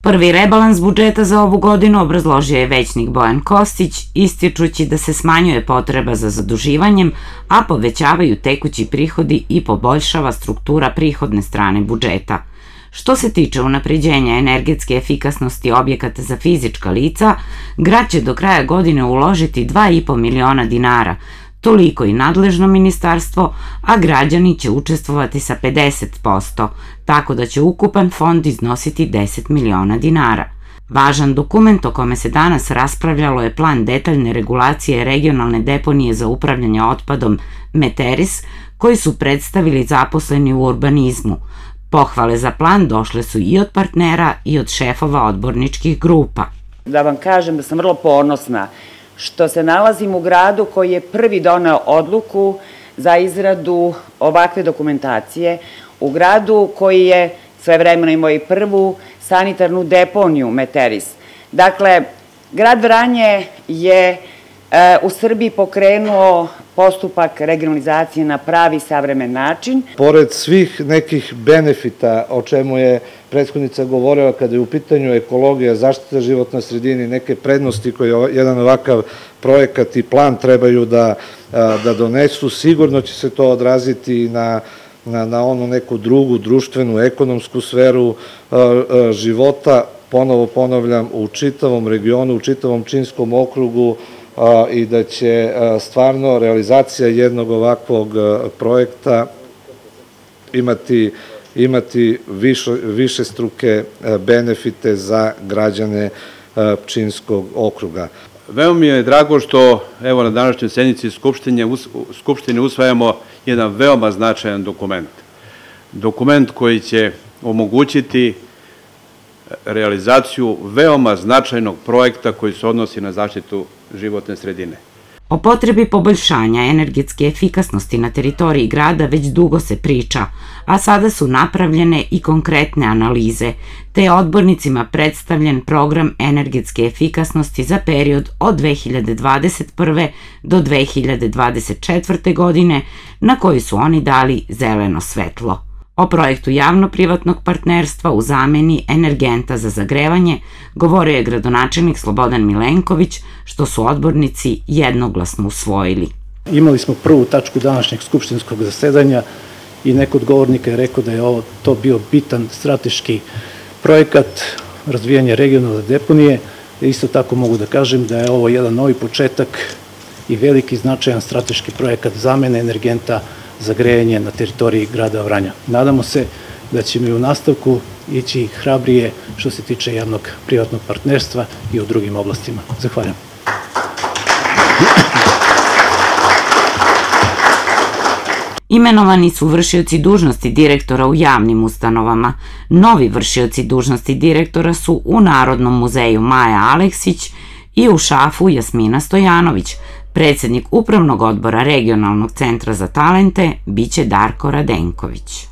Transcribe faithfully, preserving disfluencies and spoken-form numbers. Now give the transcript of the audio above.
Prvi rebalans budžeta za ovu godinu obrazložio je većnik Bojan Kostić, ističući da se smanjuje potreba za zaduživanjem, a povećavaju tekući prihodi i poboljšava struktura prihodne strane budžeta. Što se tiče unapređenja energetske efikasnosti objekata za fizička lica, grad će do kraja godine uložiti dva i po miliona dinara, toliko i nadležno ministarstvo, a građani će učestvovati sa pedeset posto, tako da će ukupan fond iznositi deset miliona dinara. Važan dokument o kome se danas raspravljalo je plan detaljne regulacije regionalne deponije za upravljanje otpadom Meteris, koji su predstavili zaposleni u urbanizmu. Pohvale za plan došle su i od partnera i od šefova odborničkih grupa. Da vam kažem da sam vrlo ponosna što se nalazim u gradu koji je prvi doneo odluku za izradu ovakve dokumentacije, u gradu koji je svojevremeno imao i prvu sanitarnu deponiju Meteris. Dakle, grad Vranje je u Srbiji pokrenuo postupak regionalizacije na pravi savremen način. Pored svih nekih benefita o čemu je prethodnica govorila kada je u pitanju ekologija, zaštita životne sredine, neke prednosti koje jedan ovakav projekat i plan trebaju da donesu, sigurno će se to odraziti na na onu neku drugu društvenu, ekonomsku sferu života, ponovo ponavljam, u čitavom regionu, u čitavom Pčinjskom okrugu, i da će stvarno realizacija jednog ovakvog projekta imati imati višestruke benefite za građane Pčinjskog okruga. Veoma mi je drago što evo na današnjoj sednici Skupštine usvajamo jedan veoma značajan dokument. Dokument koji će omogućiti realizaciju veoma značajnog projekta koji se odnosi na zaštitu životne sredine. O potrebi poboljšanja energetske efikasnosti na teritoriji grada već dugo se priča, a sada su napravljene i konkretne analize, te je odbornicima predstavljen program energetske efikasnosti za period od dve hiljade dvadeset prve do dve hiljade dvadeset četvrte. godine, na koji su oni dali zeleno svetlo. O projektu javno-privatnog partnerstva u zameni energenta za zagrevanje govorio je gradonačelnik Slobodan Milenković, što su odbornici jednoglasno usvojili. Imali smo prvu tačku današnjeg skupštinskog zasedanja i neko od govornika je rekao da je ovo to bio bitan strateški projekat razvijanja regionalne deponije. Isto tako mogu da kažem da je ovo jedan novi početak i veliki značajan strateški projekat zamene energenta za grejanje na teritoriji grada Vranja. Nadamo se da ćemo i u nastavku ići hrabrije što se tiče javnog privatnog partnerstva i u drugim oblastima. Zahvaljujem. Imenovani su vršioci dužnosti direktora u javnim ustanovama. Novi vršioci dužnosti direktora su u Narodnom muzeju Maja Aleksić i u Šafu Jasmina Stojanović. Predsednik Upravnog odbora Regionalnog centra za talente biće Darko Radenković.